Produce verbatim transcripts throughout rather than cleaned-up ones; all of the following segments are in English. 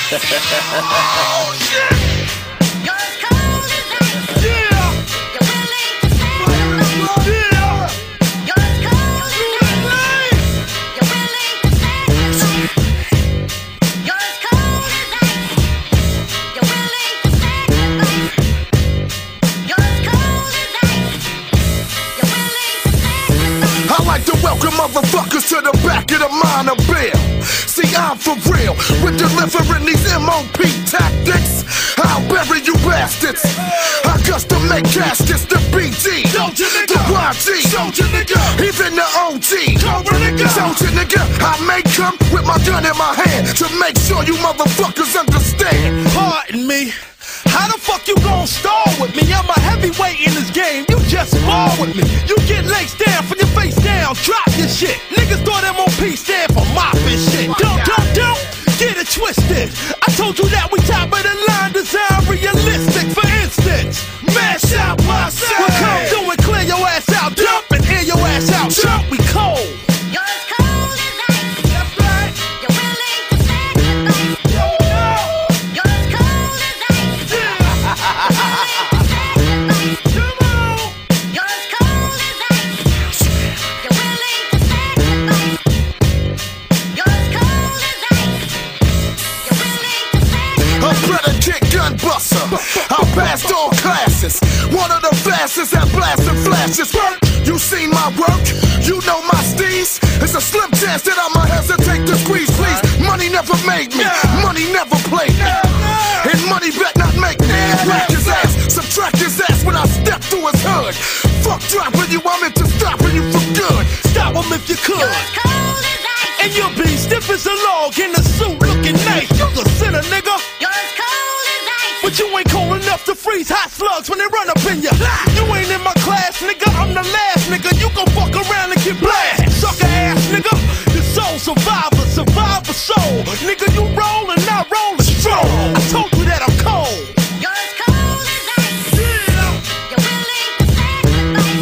Oh shit! You're as cold as ice. Yeah! You're willing to sacrifice. Yeah! You're as cold as ice. You're willing to sacrifice. You're as cold as ice. You're willing to sacrifice. You're as cold as ice. You're willing to sacrifice. I like to welcome motherfuckers to the back of the minor bill. See, I'm for real with delivering these M O P tactics. I'll bury you bastards. I custom make caskets, the B G, the Y G, even the O G. Soldier nigga, I make come with my gun in my hand to make sure you motherfuckers understand. Pardon me. How the fuck you gon' stall with me? I'm a heavyweight in this game, you just spar with me. You get laced down from your face down, drop your shit. Niggas thought M O P stand for mopping shit. Don't, don't, don't get it twisted. I told you that we top of the line, design realistic. For instance, mash out my set. We'll come through and clear your ass out, dump and air your ass out. Jump, we cold. You're as cold as ice. That's right. You're willing to sacrifice. Yo, yo. You're as cold as ice. You're willing to sacrifice. Come on. You're as cold as ice. You're willing to sacrifice. You're as cold as ice. You're willing to sacrifice. A predicate gun buster. I passed all classes. One of the fastest at blasting flashes. You seen my work? You know my steez? It's a slim chance that I'ma hesitate to squeeze, please. Money never made me. Money never played me. And money bet not make me. Rack his ass, subtract his ass when I step through his hood. Fuck dropping you, I'm into stopping you for good. Stop him if you could. You're as cold as ice. And you'll be stiff as a log in a suit looking nice. You the sinner, nigga. You're as cold as ice. But you ain't cold enough to freeze hot slugs when they run up in ya. You ain't in my class, nigga. I'm the last nigga. You gon' fuck around and get blasted. Sucker ass, nigga. The soul survivor, survivor soul. Nigga, you roll and I roll a stroll. I told you that I'm cold. You're as cold as ice. You're willing to sacrifice.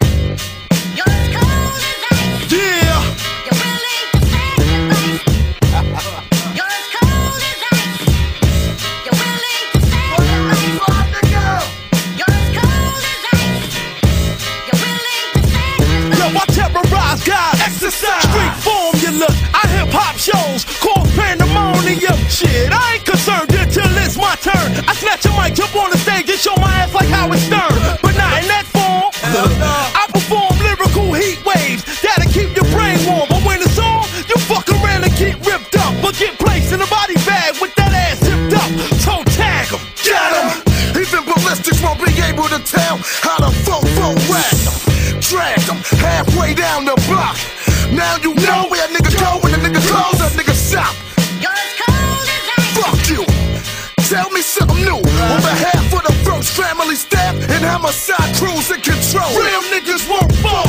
You're as cold as ice. Yeah. You're willing to sacrifice. You're as cold as ice. You're willing to sacrifice. You're as cold as ice. You're willing to sacrifice. Yo, I terrorize God, exercise, street formulas. I hip hop shows, called pandemonium. Shit, I ain't concerned until it's my turn. I snatch a mic, jump on the stage and show my ass like Howard Stern. But not in that form. I perform lyrical heat waves that'll keep your brain warm. But when it's on, you fuck around and get ripped up, but get placed in a body bag with that ass zipped up. Toe tag 'em, Get him! Even ballistics won't be able to tell how to fofo rag them. Drag them halfway down the block. Now you know where a nigga go when a nigga close, a nigga shop. You're as cold as ice. Fuck you! Tell me something new. On behalf of the first family staff and homicide crews in control. Real niggas won't fall.